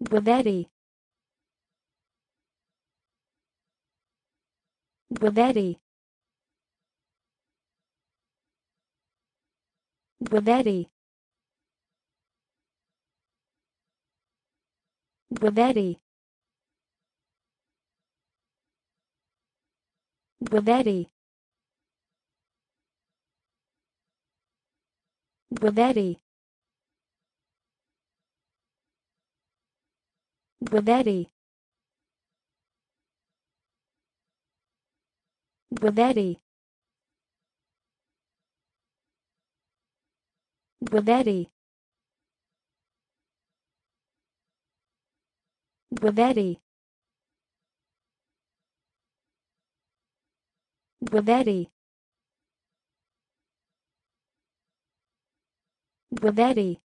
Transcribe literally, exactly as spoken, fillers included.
Dwivedi. Dwivedi. Dwivedi. Dwivedi. Dwivedi. Dwivedi. Dwivedi. Dwivedi. Dwivedi. Dwivedi. Dwivedi. Dwivedi.